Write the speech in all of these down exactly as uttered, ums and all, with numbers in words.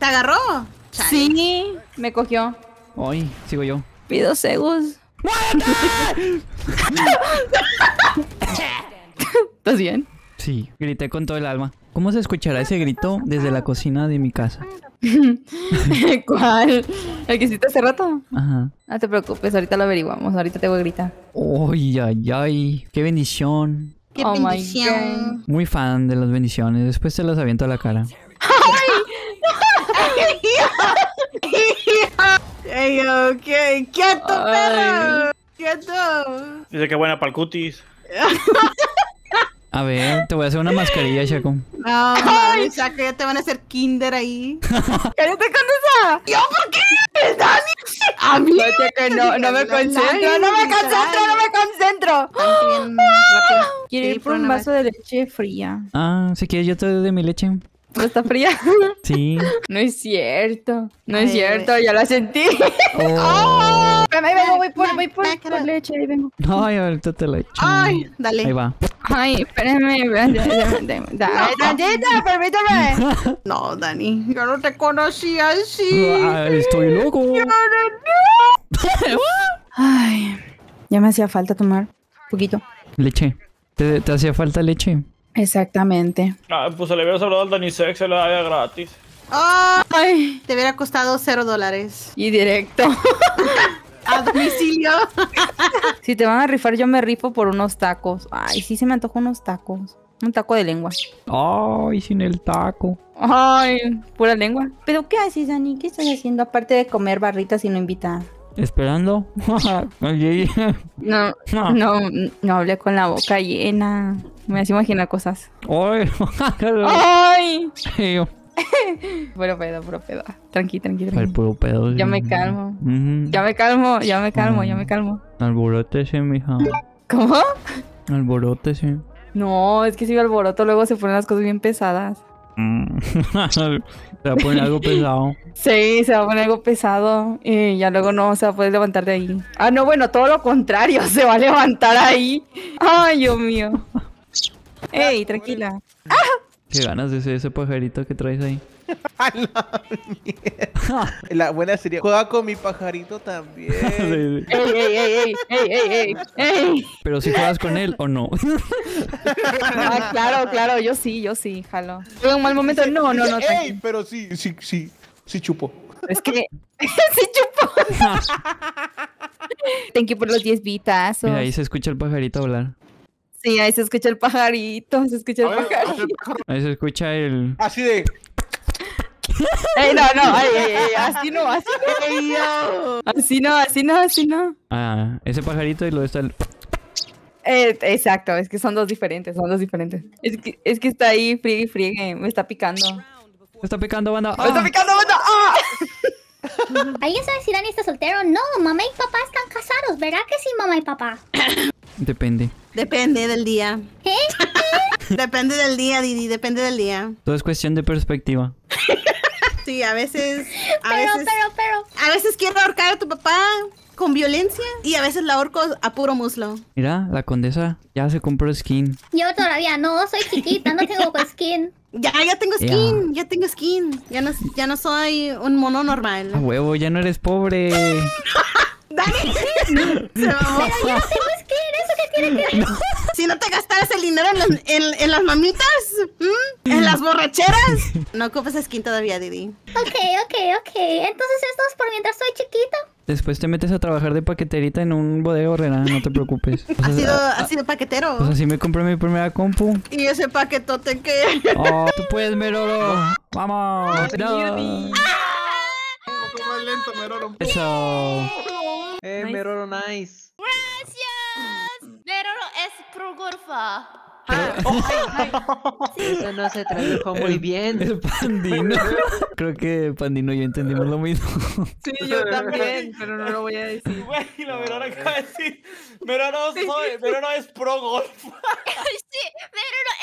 ¿Te agarró? Chale. Sí, me cogió. Ay, sigo yo. Pido segus. ¿Estás bien? Sí, grité con todo el alma. ¿Cómo se escuchará ese grito desde la cocina de mi casa? ¿Cuál? ¿El que hiciste hace rato? Ajá. No te preocupes, ahorita lo averiguamos. Ahorita te voy a gritar. Ay, ay, ay. Qué bendición. Qué Oh my bendición. Muy fan de las bendiciones. Después te las aviento a la cara. Ey, yo, ¿qué? ¡Quieto, perro! ¡Quieto! Dice que buena para el cutis. A ver, te voy a hacer una mascarilla, Chaco. No, madre, Chaco, ya te van a hacer kinder ahí. ¡Cállate con esa! ¿Yo por qué? ¡Dani! ¡A mí! No, Chaco, no, no me concentro, no me concentro, no me concentro. Bien rápido. Quiero Sí, ir por por un una vaso de leche fría. Ah, si quieres yo te doy de mi leche. ¿No está fría? Sí. No es cierto. No es Ay, cierto, ya la sentí. Oh. Espérame, ahí vengo, voy por, voy por, Back it por up. leche, ahí vengo. Ay, ahorita te la echo. Ay, dale. Ahí va. Ay, espérame, tantito, permítame. No, Dani, yo no te conocí así. Ah, estoy loco. Ay, ya me hacía falta tomar un poquito. Leche. ¿Te, te hacía falta leche? Exactamente. Ah, pues se le hubiera hablado al Danisex, se la daría gratis. Ay, te hubiera costado cero dólares. Y directo. A domicilio. Si te van a rifar, yo me rifo por unos tacos. Ay, sí se me antojó unos tacos. Un taco de lengua. Ay, sin el taco. Ay, pura lengua. ¿Pero qué haces, Dani? ¿Qué estás haciendo? Aparte de comer barritas y no invitar. ¿Esperando? Oye. No, No. no, no hablé con la boca llena. Me hace imaginar cosas. Ay. ¡Ay! Ay, Puro pedo, puro pedo. Tranqui, tranqui, al tranqui. puro pedo. Ya me calmo. Ujú. Ya me calmo, ya me calmo, ya me calmo. Alborótese, mija. ¿Cómo? Alborótese. No, es que si me alboroto luego se ponen las cosas bien pesadas. Mm. Te va a poner algo pesado. Sí, se va a poner algo pesado y ya luego no se va a poder levantar de ahí. Ah, no, bueno, todo lo contrario, se va a levantar ahí. Ay, Dios mío. Ey, tranquila. Qué ganas de ser ese pajarito que traes ahí. A la mierda. La buena sería, juega con mi pajarito también. Sí, sí. Ey, ey, ey, ey, ey, ey, ey, ey. Pero si juegas con él o no. Ah, claro, claro, yo sí, yo sí, jalo. En un mal momento, no, no, no. Ey, tranqui. pero sí, sí, sí, sí chupo. Es que sí chupo. Thank you por los diez bitazos. Mira, ahí se escucha el pajarito hablar. Sí, ahí se escucha el pajarito, se escucha el pajarito. Ahí se escucha el... Así de, Ey, no, no, ey, ey, ey, así no, así no. Ey, yo. Así no, así no, así no. Ah, ese pajarito y luego está el... Eh, exacto, es que son dos diferentes, son dos diferentes. Es que, es que está ahí, friegue y friegue, me está picando. Me está picando, banda. ¡Me está ¡Ah! picando, banda! ¡Ah! ¿Alguien sabe si Dani está soltero? No, mamá y papá están casados, ¿verdad que sí, mamá y papá? Depende. Depende del día. ¿Eh? Depende del día, Didi, depende del día. Todo es cuestión de perspectiva. Sí, a veces... A Pero, veces... pero, pero... A veces quiero ahorcar a tu papá con violencia y a veces la ahorco a puro muslo. Mira, la condesa ya se compró skin. Yo todavía no, soy chiquita, no tengo skin. Ya, ya tengo skin, ya tengo skin. Ya no, ya no soy un mono normal. A huevo, ya no eres pobre. ¡Dani! Se mamó. Pero yo no tengo skin, ¿eso qué tiene que ver? Si no te gastaras el dinero en las, en, en las mamitas, ¿m? En las borracheras. No ocupas skin todavía, Didi. Ok, ok, ok. Entonces esto es por mientras soy chiquita. Después te metes a trabajar de paqueterita en un bodega horrera, no te preocupes. O sea, Ha sido, a- ha sido paquetero. Pues así me compré mi primera compu. Y ese paquetote que... Oh, tú puedes, Meroro. Vamos. No. un poco más lento, Meroro. Eso. Eh, Meroro, nice. Meroro es pro gorfa. Eso no se tradujo muy bien. El Pandino. Creo que Pandino y yo entendimos lo mismo. Sí, yo también, pero no lo voy a decir. Güey, la Verona acaba de decir. Verona soy, Verona es pro golf. Sí, Meroro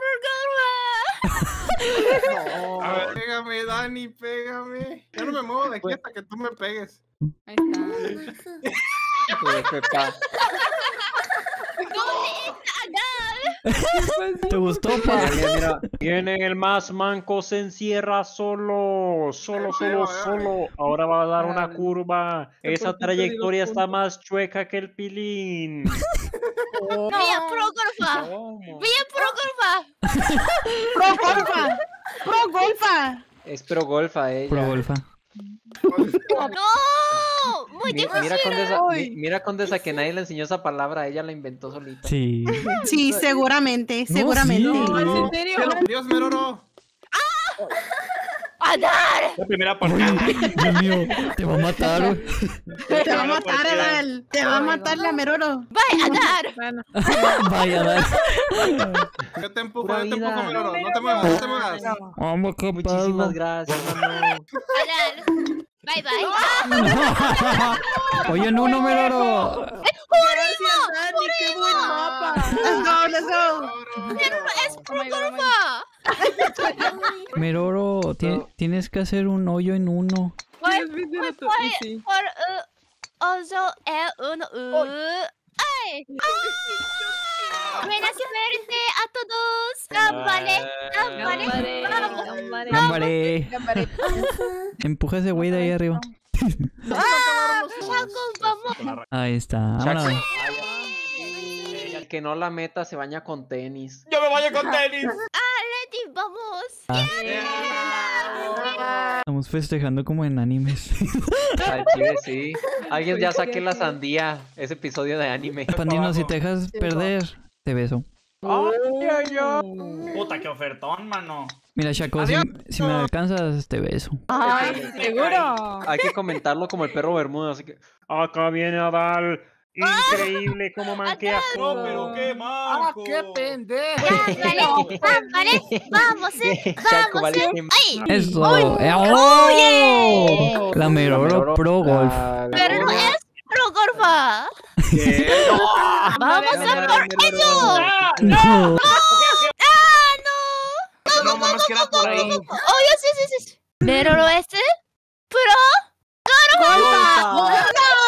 es pro gorfa. A ver, pégame, Dani, pégame. Ya no me muevo de aquí hasta que tú me pegues. Ahí está. Eh, Pepa. ¿Dónde está Adal? ¿Te gustó, pa? Mira, mira. Viene el más manco, se encierra solo. Solo, solo, solo. Ahora va a dar una curva. Esa trayectoria está más chueca que el pilín. Vía pro golfa. Vía pro golfa. ¡Pro golfa! ¡Pro golfa! Es pro golfa ella. Pro golfa. No, muy Mi- difícil. mira, Condesa, mi- mira, Condesa, que nadie le enseñó esa palabra, ella la inventó solita. Sí. Sí, seguramente, No, seguramente. sí. ¿En serio? Dios, Meroro. ¡A dar! La primera partida. Dios mío, te va a matar, güey. Te va a matar, Adal. Te va a matar la Meroro. ¡Vaya a dar! Bueno, Vaya, dale. Yo te empujo, Pura yo te empujo, vida. Meroro. No te muevas, no te muevas. Vamos, qué Muchísimas pedo. gracias, mano. ¡A dar! Bye bye. Oye, no, no, Meroro. Gracias, Dani. Qué buen mapa. Let's go, let's go. Pero es pro golfa. Meroro, ti- tienes que hacer un hoyo en uno. Voy, sí, sí, voy, sí, voy sí. por uh, oso e uno u. ¡Ay! ¡Ah! Buena suerte a todos. ¡Gambale! ¡Gambale! ¡Vamos! Gambaré. Empuja ese güey de ahí arriba. ¡Chaco, vamos! Ahí está. Chaco. Vámonos. Y el que no la meta se baña con tenis. Yo me baño con tenis. ¡Leti, vamos! Estamos festejando como en animes. Al chile, sí. Alguien ya saque la sandía. Ese episodio de anime. Pandino, si te dejas perder, te beso. Ay, ay, ay. Puta, qué ofertón, mano. Mira, Chaco, si, si me alcanzas, te beso. Ay, seguro. Hay que comentarlo como el perro Bermuda, así que... Acá viene Adal. Increíble cómo manquea. No, pero qué manco. ¡Gambale! ¡Gambale! ¡Vamos, eh! Chaco, ¡Vamos, vale, eh! que- ¡Ay! Eso. Eh, ¡Oh! La Meroro Pro Golf. Pero no es pro golfa. ¡Vamos a por eso! No. ¡Ah, no! No, mames, que era por ahí. ¡Oye, sí, sí, sí! ¿Pero no es pro? ¡Golfa!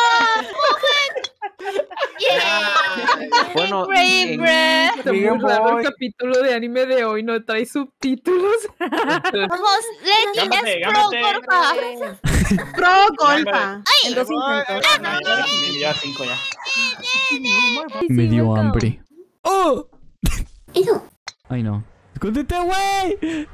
¡Yeah! Bueno, Increíble. en- Está muy raro el capítulo de anime de hoy, no trae subtítulos. Vamos, Leti Gámate, es pro gámate. golfa. Pro golfa. ¡Ay! En dos intentos. Ya cinco ya. Me dio hambre. ¡Oh! Ay, no. ¡Escóndete, güey!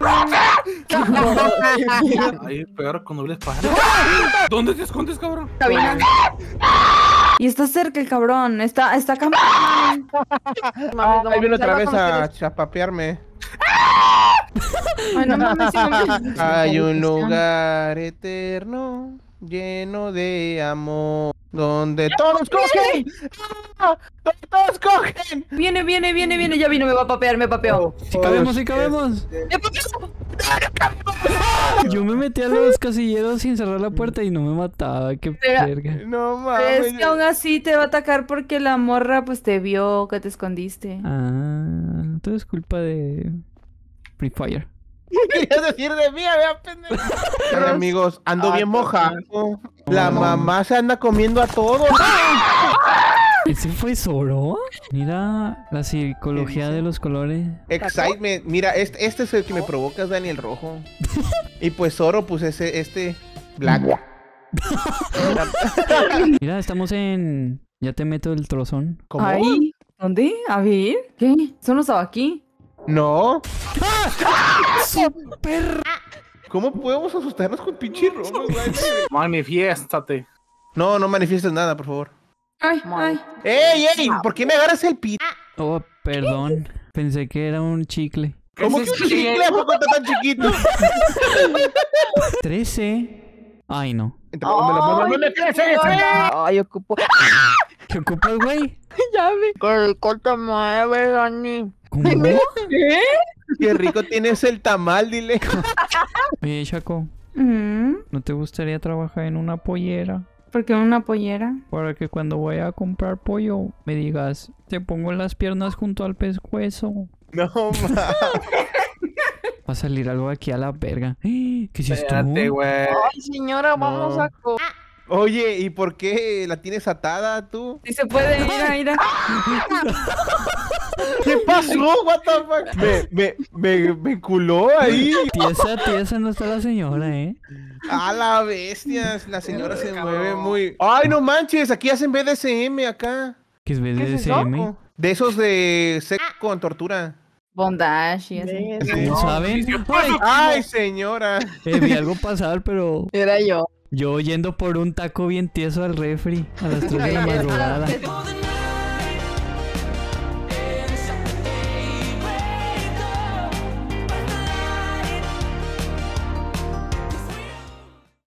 Ay, peor con dobles pájaros. ¿Dónde te escondes, cabrón? Cabina. Y está cerca el cabrón. Está, está caminando. Ahí viene otra vez a chapapearme. Ay, no mames, sí, mames. Hay un lugar eterno lleno de amor donde todos cogen. ¡Ah! ¡Donde todos cogen! Viene, viene, viene, viene. Ya vino, me va a papear, me papeó. Si cabemos, si cabemos. ¡Me papeó! Yo me metí a los casilleros sin cerrar la puerta y no me mataba. Qué Espera. verga. No Es mames. que aún así te va a atacar porque la morra pues te vio que te escondiste. Ah, todo es culpa de Free Fire. ¿Qué querías decir de mí? Vea, pendejo. Ay, amigos, ando bien mojado. La mamá se anda comiendo a todos. ¿Ese fue Zoro? Mira la psicología de los colores. Excitement. Mira, este, este es el que me provocas, Daniel Rojo. Y pues Zoro, pues ese, este, Black. Mira, estamos en... Ya te meto el trozón. ¿Cómo? Ahí. ¿Dónde? A ver. ¿Qué? ¿Eso no estaba aquí? No. ¡Super! ¿Cómo podemos asustarnos con pinche robo? Manifiéstate. No, no manifiestes nada, por favor. Ay, ay. ¡Ey, ey! ¿Por qué me agarras el pito? Oh, perdón. Pensé que era un chicle. ¿Cómo que un chicle? ¿A poco está tan chiquito? trece. Ay, no. Ay, ocupo. ¿Qué ocupas, güey? Ya vi. ¿Cómo? ¿Qué? Qué rico tienes el tamal, dile. Oye, Chaco, Mm, ¿no te gustaría trabajar en una pollera? ¿Por qué una pollera? Para que cuando vaya a comprar pollo me digas, te pongo las piernas junto al pescuezo. No, ma. Va a salir algo aquí a la verga. ¿Qué hiciste Espérate, tú? güey. Ay, señora, vamos No. a... co- Oye, ¿y por qué la tienes atada tú? Si se puede, mira, mira. ¿Qué pasó? What the fuck? Me, me, me, me culó ahí. Tiesa, tiesa no está la señora, ¿eh? A la bestia, la señora se mueve muy... Ay, no manches, aquí hacen B D S M acá. ¿Qué es B D S ¿Qué es M? eso? De esos de sexo con tortura. Bondage y así. ¿Cómo saben? Ay, ay, señora. Eh, vi algo pasar, pero Era yo. yo yendo por un taco bien tieso al refri a las tres de la madrugada.